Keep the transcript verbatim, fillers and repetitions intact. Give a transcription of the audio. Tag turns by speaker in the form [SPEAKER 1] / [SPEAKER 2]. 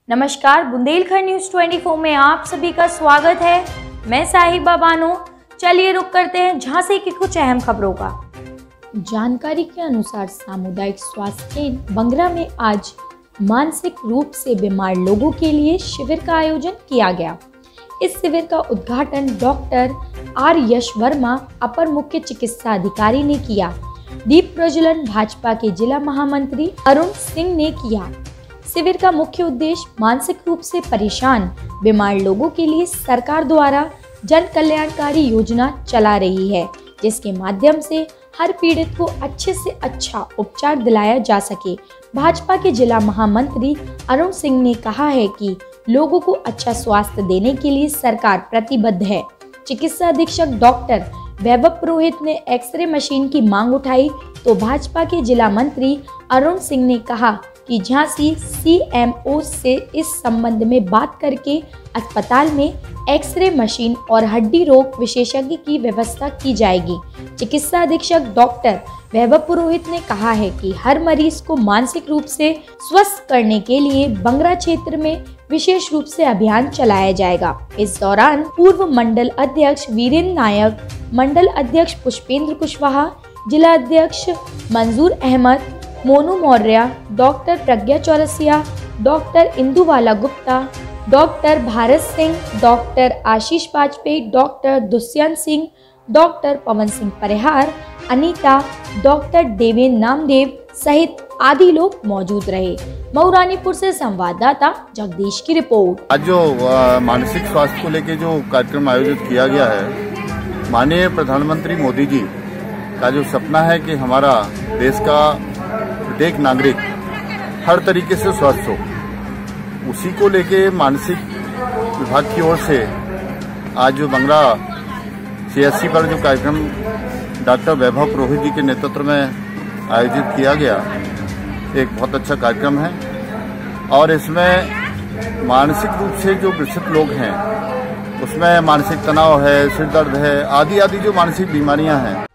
[SPEAKER 1] नमस्कार, बुंदेलखंड न्यूज चौबीस में आप सभी का स्वागत है। मैं साहिबा बानो। चलिए रुक करते हैं झांसी की कुछ अहम खबरों का। जानकारी के अनुसार सामुदायिक स्वास्थ्य केंद्र बंगरा में आज मानसिक रूप से बीमार लोगों के लिए शिविर का आयोजन किया गया। इस शिविर का उद्घाटन डॉक्टर आर यश वर्मा, अपर मुख्य चिकित्सा अधिकारी ने किया। दीप प्रज्वलन भाजपा के जिला महामंत्री अरुण सिंह ने किया। शिविर का मुख्य उद्देश्य मानसिक रूप से परेशान बीमार लोगों के लिए सरकार द्वारा जन कल्याणकारी योजना चला रही है, जिसके माध्यम से हर पीड़ित को अच्छे से अच्छा उपचार दिलाया जा सके। भाजपा के जिला महामंत्री अरुण सिंह ने कहा है कि लोगों को अच्छा स्वास्थ्य देने के लिए सरकार प्रतिबद्ध है। चिकित्सा अधीक्षक डॉक्टर वैभव पुरोहित ने एक्सरे मशीन की मांग उठाई तो भाजपा के जिला मंत्री अरुण सिंह ने कहा कि झांसी सीएमओ से इस संबंध में बात करके अस्पताल में एक्सरे मशीन और हड्डी रोग विशेषज्ञ की व्यवस्था की जाएगी। चिकित्सा अधीक्षक डॉक्टर वैभव पुरोहित ने कहा है कि हर मरीज को मानसिक रूप से स्वस्थ करने के लिए बंगरा क्षेत्र में विशेष रूप से अभियान चलाया जाएगा। इस दौरान पूर्व मंडल अध्यक्ष वीरेंद्र नायक, मंडल अध्यक्ष पुष्पेंद्र कुशवाहा, जिला अध्यक्ष Manzoor Ahmad, Monu Maurya, doctor Pragya Chaurasia, doctor Induwala Gupta, doctor Bharat Singh, doctor Ashish Vajpayee, doctor Dushyant Singh, doctor Pawan Singh Parihar, Anita, doctor Devendra Namdev सहित आदि लोग मौजूद रहे। मऊरानीपुर से संवाददाता जगदीश की रिपोर्ट।
[SPEAKER 2] आज जो मानसिक स्वास्थ्य को लेकर जो कार्यक्रम आयोजित किया गया है, माननीय प्रधानमंत्री मोदी जी का जो सपना है कि हमारा देश का प्रत्येक नागरिक हर तरीके से स्वस्थ हो, उसी को लेके मानसिक विभाग की ओर से आज जो बंगरा सीएससी पर जो कार्यक्रम डॉक्टर वैभव पुरोहित जी के नेतृत्व में आयोजित किया गया, एक बहुत अच्छा कार्यक्रम है। और इसमें मानसिक रूप से जो ग्रसित लोग हैं, उसमें मानसिक तनाव है, सिर दर्द है, आदि आदि जो मानसिक बीमारियां हैं,